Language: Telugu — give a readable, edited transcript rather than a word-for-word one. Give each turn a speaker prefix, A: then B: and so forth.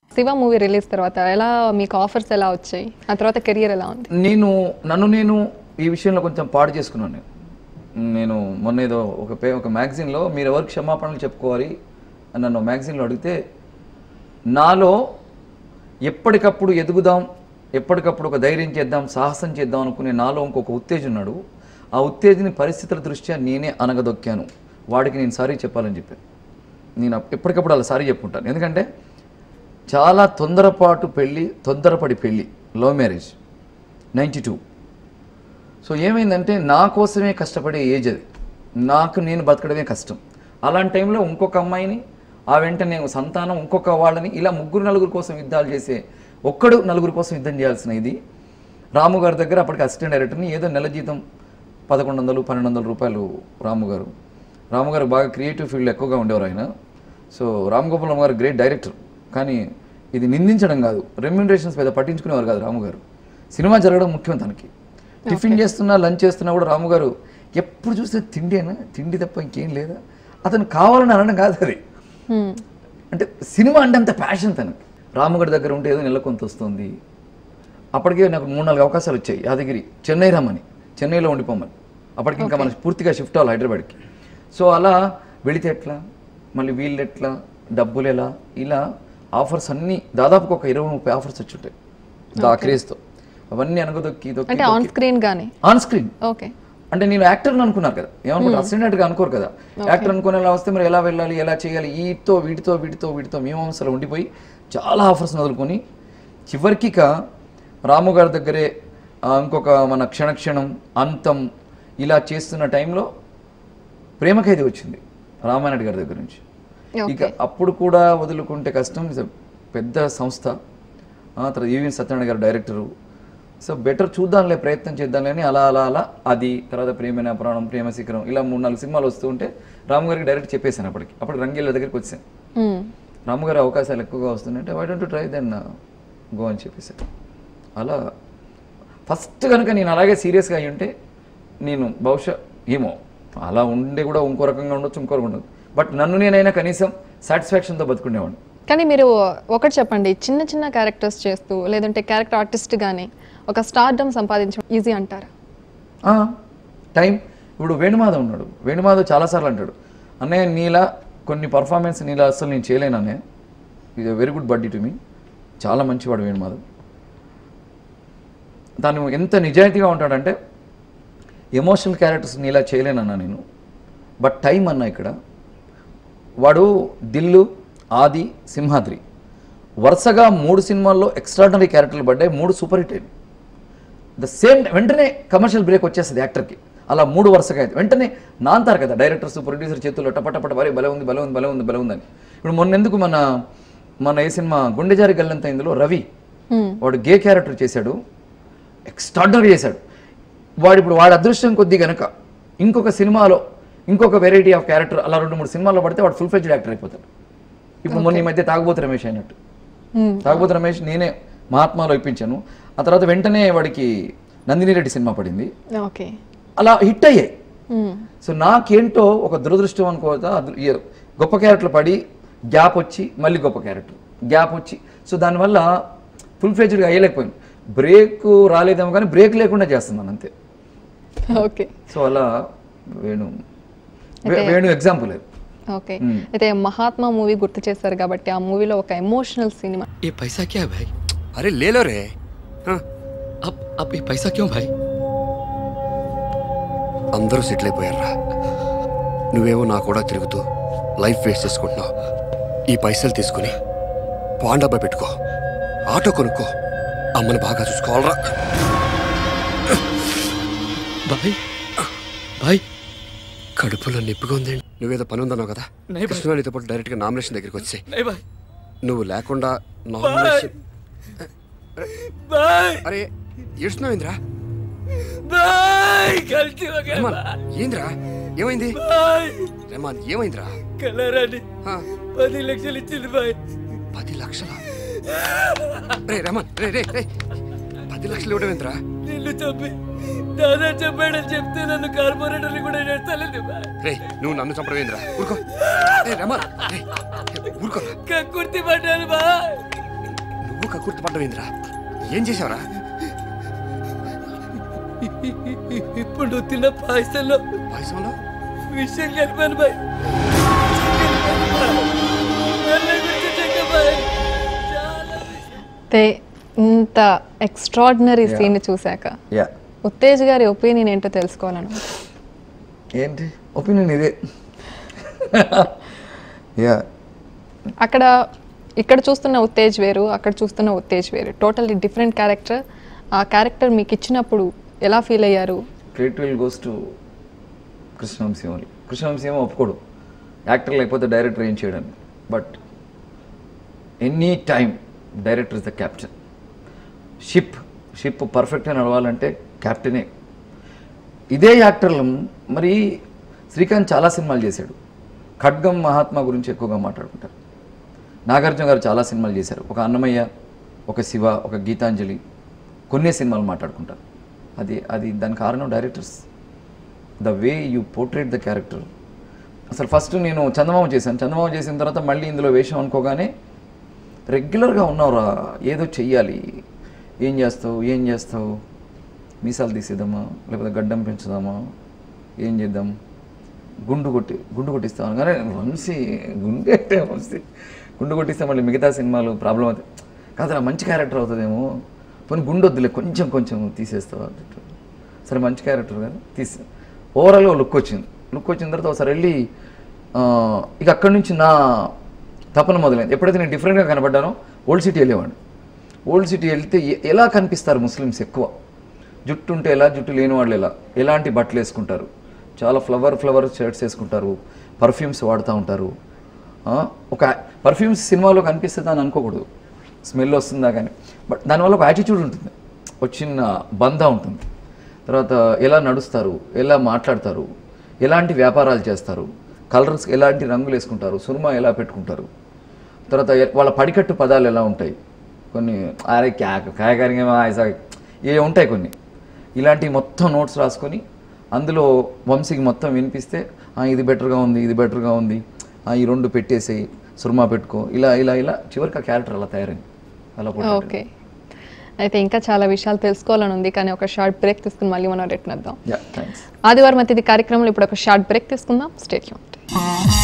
A: శివ మూవీ రిలీజ్ తర్వాత ఎలా మీకు ఆఫర్స్ ఎలా వచ్చాయి, ఆ తర్వాత కెరియర్ ఎలా ఉంది?
B: నేను ఈ విషయంలో కొంచెం పాడు చేసుకున్నాను. నేను మొన్న ఏదో ఒక మ్యాగజైన్లో మీరు ఎవరికి క్షమాపణలు చెప్పుకోవాలి అని నన్ను మ్యాగజైన్లో అడిగితే, నాలో ఎప్పటికప్పుడు ఎదుగుదాం, ఎప్పటికప్పుడు ఒక ధైర్యం చేద్దాం, సాహసం చేద్దాం అనుకునే నాలో ఇంకొక ఉత్తేజం ఉన్నాడు. ఆ ఉత్తేజని పరిస్థితుల దృష్ట్యా నేనే అనగదొక్కాను. వాడికి నేను సారీ చెప్పాలని చెప్పాను. నేను ఎప్పటికప్పుడు అలా సారీ చెప్పుకుంటాను. ఎందుకంటే చాలా తొందరపడి పెళ్ళి, లవ్ మ్యారేజ్ 92. సో ఏమైందంటే నా కోసమే కష్టపడే ఏజ్ అది, నేను బతకడమే కష్టం. అలాంటి టైంలో ఇంకొక అమ్మాయిని, ఆ వెంటనే సంతానం, ఇంకొక వాళ్ళని, ఇలా నలుగురు కోసం యుద్ధాలు చేసే, నలుగురు కోసం యుద్ధం చేయాల్సిన ఇది. రాము గారి దగ్గర అప్పటికి అసిస్టెంట్ డైరెక్టర్ని, ఏదో నెల జీతం 1100-1200 రూపాయలు రాము గారు బాగా క్రియేటివ్ ఫీల్డ్ ఎక్కువగా ఉండేవారు ఆయన. సో రామ్ గోపాల్ గారు గ్రేట్ డైరెక్టర్, కానీ ఇది నిందించడం కాదు, రెమ్యూనరేషన్స్ పెద్ద పట్టించుకునేవారు కాదు రాము గారు. సినిమా జరగడం ముఖ్యం తనకి. టిఫిన్ చేస్తున్నా, లంచ్ చేస్తున్నా కూడా రాము గారు ఎప్పుడు చూస్తే తిండి తప్ప ఇంకేం లేదా, అతను కావాలని అనడం కాదు అది. అంటే సినిమా అంటే అంత ప్యాషన్ తనకి. రాము గారి దగ్గర ఉంటే ఏదో నెల కొంత వస్తుంది. అప్పటికే నాకు 3-4 అవకాశాలు వచ్చాయి. యాదగిరి, చెన్నై రమ్మని, చెన్నైలో ఉండిపోమని. అప్పటికి ఇంకా మనం పూర్తిగా షిఫ్ట్ అవ్వాలి హైదరాబాద్కి. సో అలా వెళితే ఎట్లా, మళ్ళీ వీళ్ళు ఎట్లా, డబ్బులు ఎలా, ఇలా ఆఫర్స్ అన్నీ దాదాపుగా ఒక 20-30 ఆఫర్స్ వచ్చి ఉంటాయి ఆ క్రేజ్తో. అవన్నీ అనగదొక్కి
A: ఆన్ స్క్రీన్. ఓకే.
B: అంటే నేను యాక్టర్ని అనుకున్నారు కదా, ఏమనుకుంటారు, అసిస్టెంట్గా అనుకోరు కదా. యాక్టర్ అనుకుని ఎలా వస్తే మరి ఎలా వెళ్ళాలి, ఎలా చేయాలి, వీటితో మీమాంసలు ఉండిపోయి చాలా ఆఫర్స్ వదులుకొని చివరికి రాము గారి దగ్గరే ఇంకొక మన క్షణక్షణం, అంతం ఇలా చేస్తున్న టైంలో ప్రేమ ఖైదీ వచ్చింది రామానాయుడు గారి దగ్గర నుంచి. ఇక అప్పుడు కూడా వదులుకుంటే కష్టం. పెద్ద సంస్థ, తర్వాత ఈవెన్ సత్యనారాయణ గారు డైరెక్టరు. సో బెటర్ చూద్దాంలే, ప్రయత్నం చేద్దాంలే అని అలా అది, తర్వాత ప్రేమైన పురాణం, ప్రేమ శిఖరం, ఇలా 3-4 సినిమాలు వస్తూ ఉంటే రాము గారికి డైరెక్ట్ చెప్పేశాను. అప్పటికి రంగీళ్ళ దగ్గరికి వచ్చాను. రాము గారి అవకాశాలు ఎక్కువగా వస్తుందంటే why don't try then go అని చెప్పేశారు. అలా ఫస్ట్ కనుక నేను అలాగే సీరియస్గా అయ్యి ఉంటే నేను బహుశా ఏమో అలా ఉండే కూడా ఇంకో రకంగా ఉండొచ్చు, ఇంకో ఉండదు. బట్ నేనైనా కనీసం సాటిస్ఫాక్షన్తో బతుకునేవాడిని.
A: కానీ మీరు ఒకటి చెప్పండి, చిన్న క్యారెక్టర్స్ చేస్తూ లేదంటే క్యారెక్టర్ ఆర్టిస్ట్ కానీ ఒక స్టార్డమ్ సంపాదించడం ఈజీ అంటారా?
B: టైం. ఇప్పుడు వేణుమాధవ్ ఉన్నాడు. వేణుమాధవ్ చాలాసార్లు అంటాడు, అన్నయ్య నీలా కొన్ని పర్ఫార్మెన్స్ నీలా అసలు నేను చేయలేను అన్నయ్య. Is a very good buddy to me. చాలా మంచివాడు వేణుమాధవ్. తను ఎంత నిజాయితీగా ఉంటాడంటే, ఎమోషనల్ క్యారెక్టర్స్ నీలా చేయలేనన్నా నేను, బట్ టైం అన్నా ఇక్కడ. వాడు దిల్లు, ఆది, సింహాద్రి వరుసగా 3 సినిమాల్లో ఎక్స్ట్రాడినరీ క్యారెక్టర్లు పడ్డాయి. 3 సూపర్ హిట్ అయింది. వెంటనే కమర్షియల్ బ్రేక్ వచ్చేస్తుంది యాక్టర్కి. అలా 3 వరుసగా అయితే వెంటనే నాంతారు కదా డైరెక్టర్స్, ప్రొడ్యూసర్ చేతుల్లో టపటపట వరే భలే ఉంది. ఇప్పుడు మొన్నెందుకు మన ఏ సినిమా గుండెజారి గల్లంత ఇందులో రవి వాడు గే క్యారెక్టర్ చేశాడు, ఎక్స్ట్రాడినరీ చేశాడు. వాడి అదృష్టం కొద్దీ కనుక ఇంకొక సినిమాలో ఇంకొక వెరైటీ ఆఫ్ క్యారెక్టర్ అలా 2-3 సినిమాల్లో పడితే వాడు ఫుల్ ఫ్లెడ్జ్డ్ యాక్టర్ అయిపోతాడు. ఇప్పుడు మొన్న ఈ మధ్య తాగుబోతు రమేష్ అయినట్టు. తాగుబోతు రమేష్ నేనే మహాత్మాలో ఇప్పించాను. ఆ తర్వాత వెంటనే వాడికి నందిని రెడ్డి సినిమా పడింది. అలా హిట్ అయ్యాయి. సో నాకేంటో ఒక దురదృష్టం అనుకోవద్దా, గొప్ప క్యారెక్టర్లు పడి గ్యాప్ వచ్చి మళ్ళీ గొప్ప క్యారెక్టర్ గ్యాప్ వచ్చి, సో దానివల్ల ఫుల్ ఫ్లెడ్జ్డ్గా అయ్యలేకపోయింది. బ్రేక్ రాలేదేమో కానీ బ్రేక్ లేకుండా చేస్తున్నాను అంతే.
A: ఓకే.
B: సో అలా వేణు ఎగ్జాంపుల్.
A: ఓకే. అయితే మహాత్మా మూవీ గుర్తు చేశారు కాబట్టి ఆ మూవీలో ఒక ఎమోషనల్ సినిమా.
C: ये पैसा क्या है भाई? अरे ले लो रे. अब ये पैसा क्यों भाई? అందరూ సెటిల్ అయిపోయారా, నువ్వేమో నా కూడా తిరుగుతూ లైఫ్ వేస్ట్ చేసుకుంటున్నావు. ఈ పైసలు తీసుకుని పాండబ్బా పెట్టుకో, ఆటో కొనుక్కో, అమ్మని బాగా చూసుకోవాలరా. బాయ్ బాయ్, కడుపులో నొప్పిగా ఉంది. నువ్వేదో పని ఉందన్నావు కదా, కృష్ణవేణితో పాటు డైరెక్ట్గా నామినేషన్ దగ్గరికి వచ్చాయి. నువ్వు లేకుండా నామినేషన్. అరే ఏడుస్తున్నావు ఏంద్రా? ఏంద్రా ఏమైంది? రెమాన్ ఏమైందిరా?
D: 10 లక్షలు ఇచ్చింది బాయ్.
C: 10 లక్షలా? రే రెమాన్, రే 10 లక్షలు ఇవ్వడం ఏంద్రా?
D: నిన్ను చంపి దాదా చెప్పాడని చెప్తే నన్ను కార్పొరేటర్ని కూడా చేస్తాలేదు.
C: రే నువ్వు నన్ను చంపడం ఏంద్రా? ఊరుకో. రే రెమాన్, ఊరుకో.
D: కక్కుర్తి పడ్డాను బాయ్.
C: నువ్వు కక్కుర్తిపడ్డవేంద్రా? ఏం చేసావురా?
D: ఇప్పుడు నువ్వు తిన్న పాయసంలో విషయం కలిపాను బాయ్.
A: ఇంత ఎక్స్ట్రాడినరీ సీన్ చూశాక ఉత్తేజ్ గారి ఒపీనియన్ ఏంటో తెలుసుకోవాలను.
B: ఏంటి ఒపీనియన్? ఇదే
A: ఇక్కడ చూస్తున్న ఉత్తేజ్ వేరు, అక్కడ చూస్తున్న ఉత్తేజ్ వేరు, టోటల్లీ డిఫరెంట్ క్యారెక్టర్. ఆ క్యారెక్టర్ మీకు ఇచ్చినప్పుడు ఎలా ఫీల్ అయ్యారు?
B: Credit will goes to Krishna Vamsi. Krishna Vamsi ఏమో ఒప్పుకోడు యాక్టర్ లేకపోతే డైరెక్టర్ ఏం చేయడానికి. But any time director is the captain. Ship పర్ఫెక్ట్గా నడవాలంటే క్యాప్టెనే. ఇదే యాక్టర్లు మరి శ్రీకాంత్ చాలా సినిమాలు చేశాడు. ఖడ్గం మహాత్మా గురించి ఎక్కువగా మాట్లాడుకుంటారు. నాగార్జున గారు చాలా సినిమాలు చేశారు. ఒక అన్నమయ్య, ఒక శివ, ఒక గీతాంజలి, కొన్ని సినిమాలు మాట్లాడుకుంటారు. అది దాని కారణం directors. The way you portray the character. అసలు ఫస్ట్ నేను చందమామ చేశాను. చందమామ చేసిన తర్వాత మళ్ళీ ఇందులో వేషం అనుకోగానే రెగ్యులర్గా ఉన్నావురా, ఏదో చెయ్యాలి, ఏం చేస్తావు, మీసాలు తీసేద్దామా, లేకపోతే గడ్డం పెంచుదామా, ఏం చేద్దాం, గుండు కొట్టిస్తాను. కానీ వంశీ గుండు కొట్టిస్తే మళ్ళీ మిగతా సినిమాలు ప్రాబ్లం అవుతాయి కాదురా, మంచి క్యారెక్టర్ అవుతుందేమో, పోనీ గుండు వద్దులే, కొంచెం తీసేస్తావా. సరే మంచి క్యారెక్టర్ కదా తీసే. ఓవరాల్గా లుక్ వచ్చిన తర్వాత ఒకసారి వెళ్ళి ఇక అక్కడి నుంచి నా తపన మొదలైంది. ఎప్పుడైతే నేను డిఫరెంట్గా కనబడ్డానో ఓల్డ్ సిటీ వెళ్ళేవాడిని. ఓల్డ్ సిటీ వెళ్తే ఎలా కనిపిస్తారు ముస్లిమ్స్ ఎక్కువ, జుట్టు ఉంటే ఎలా, జుట్టు లేని వాళ్ళు ఎలాంటి బట్టలు వేసుకుంటారు, చాలా ఫ్లవర్ షర్ట్స్ వేసుకుంటారు, పర్ఫ్యూమ్స్ వాడుతూ ఉంటారు. ఒక పర్ఫ్యూమ్స్ సినిమాలో కనిపిస్తుంది అని అనుకోకూడదు, స్మెల్ వస్తుందా కానీ, బట్ దానివల్ల ఒక యాటిట్యూడ్ ఉంటుంది, వచ్చిన బంధ ఉంటుంది. తర్వాత ఎలా నడుస్తారు, ఎలా మాట్లాడతారు, ఎలాంటి వ్యాపారాలు చేస్తారు, కలర్స్ ఎలాంటి రంగులు వేసుకుంటారు, సుర్మా ఎలా పెట్టుకుంటారు, తర్వాత వాళ్ళ పడికట్టు పదాలు ఎలా ఉంటాయి, కొన్ని అరే కాయగారిగా ఏ ఉంటాయి కొన్ని. ఇలాంటివి మొత్తం నోట్స్ రాసుకొని అందులో వంశీకి మొత్తం వినిపిస్తే ఇది బెటర్గా ఉంది, ఈ రెండు పెట్టేసేయి, సుర్మా పెట్టుకో, ఇలా చివరికి ఆ క్యారెక్టర్ అలా తయారైంది. అలా
A: ఓకే, అయితే ఇంకా చాలా విషయాలు తెలుసుకోవాలని ఉంది, కానీ ఒక షార్ట్ బ్రేక్ తీసుకుని మళ్ళీ మనం రిటర్న్ వద్దాం. ఆదివారం అతిథి కార్యక్రమంలో ఇప్పుడు ఒక షార్ట్ బ్రేక్ తీసుకుందాం. Stay tuned.